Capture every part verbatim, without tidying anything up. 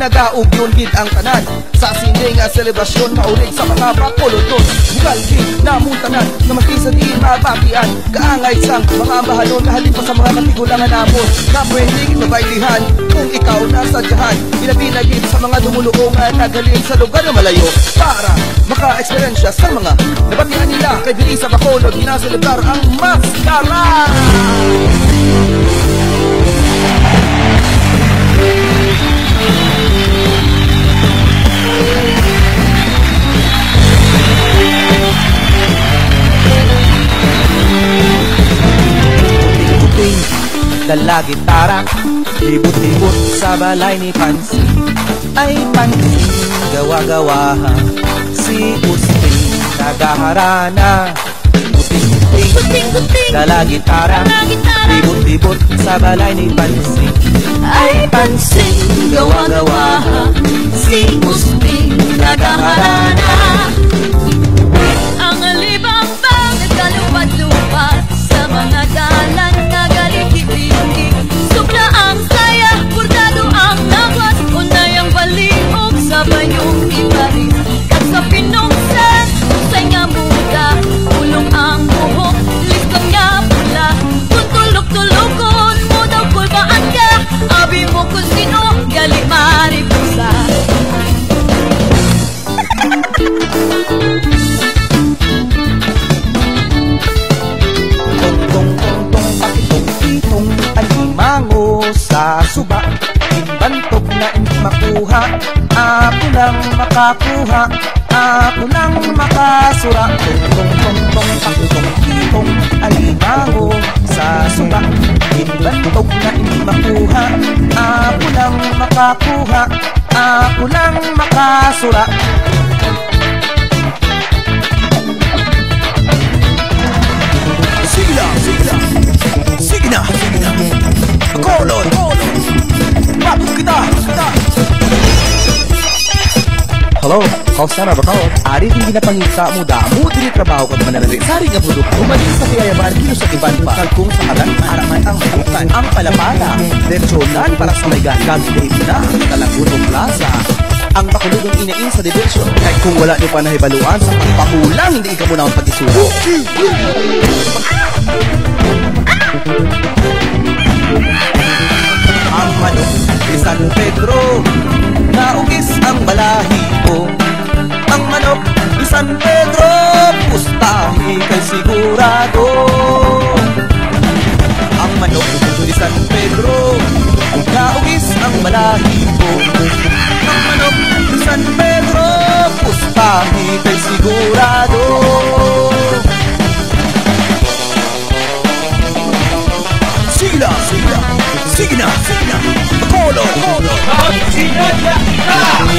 nagaog yun gid ang tanan. Sa sini nga selebrasyon maulig sa mga bakulodon. Bugal gid na muntanan na makisan di mabakian. Kaangay sang mga bahalon kahalin pa sa mga katigulangan namon. Na pwedeng mabaylihan kung ikaw nasa diyan. Ilabi na gid sa mga dumuluong nga nagaling sa lugar na malayo. Para maka-eksperyensya sa mga nabatian nila kay dili sa Bacolod ginaselebrar ang Maskara. Puting dala gitara, libut-libut sa balay ni Pansin. Ay Pansin, gawa-gawaha si Usting nagaharana. Puting-puting dala gitara, libut-libut sa balay ni Pansin. Ay Pansin, gawa-gawaha si Usting nagaharana. Ang alibang-bang nagkalupat-lupat sa mga dalan na galit-ibig. Supla ang saya, bordado ang lawas, unay ang baliog sa banyong ibaris. Kat sa pinungsan, usay nga muda, ulong ang buhok, listong nga pula. Kung tulog-tulokon mo daw kulbaan ka, abi mo kung sino, gali maripusa. Tong-tong-tong-tong-pakitong-itong alimango sa suba. Inbantog na hindi makuha, ako lang makakuha, ako lang makasura. Tong-tong-tong-pakitong-itong alimango sa suba. Inbantog na hindi makuha, ako lang makakuha, ako lang makasura. Sige na, sige na, sige na, sige na. Bacolod, Bacolod, bakit kita, kita. Hello, kausap na Bacolod. Ari hindi na pangita mo damo, dili trabaho ko naman na sari nga produkto. Umalis sa kayayaman, kino sa iban pa. Kalkong sa kalan, araman ang malukan. Ang palapala, diretsyonan para sa may gagawin na Talagunong Plaza. Ang Bacolod ang inain sa diversyon. Kahit kung wala niyo pa nahibaluan sa pagpakulang, hindi ikaw mo na ang pag-isulo. Ang manok ni San Pedro, naugis ang balahibo. Ang manok ni San Pedro, pustahi kay sigurado. Ang manok ni San Pedro, naugis ang balahibo. Ang manok ni San Pedro, pustahi kay sigurado. Sige na, sige na, sige na, sige na. Bacolod, Bacolod, magsinadya kita.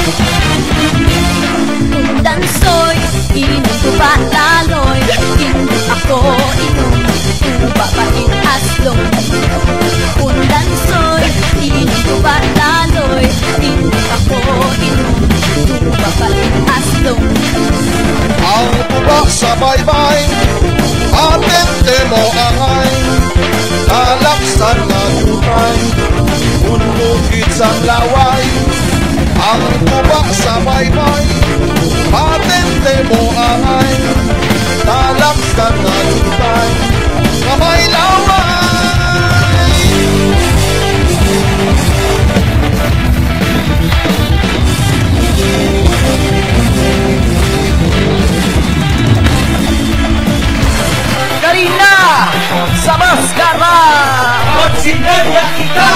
Dansoy, inom ko ba laloy? Hindi ako inom, ubabain aslong. Kung dansoy, inom ko ba laloy? Hindi ako inom, ubabain aslong. Ang tuba sa baybay, atente mo angay. Kalaksan na tutay, unlugit sa laway. Ang tuba sa baybay, atente mo angay. Kalaksan na tutay, kamay laway. Karina sa Maskara, magsinadya kita.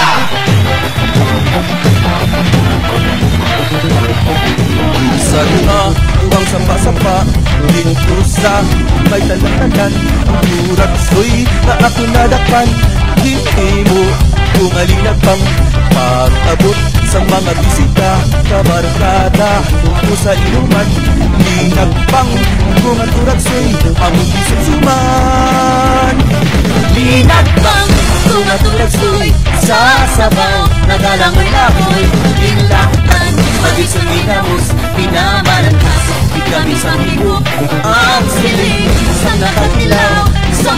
Minsan na uwang sapa-sapa, dito sa may talantalan. Ang turaksoy na ako nadakpan, hindi mo kumalinag pang pag-abot sa mga bisita. Kabarkada o sa inuman, linagpang kung ang turaksoy ang bisip suman. Linagpang kung ang turaksoy sa sabaw, nagalangoy lakoy, linlaktan, mag-isang inamos, pinamalantas. Di kami sa hibo, ang siling sa nakatilaw, sa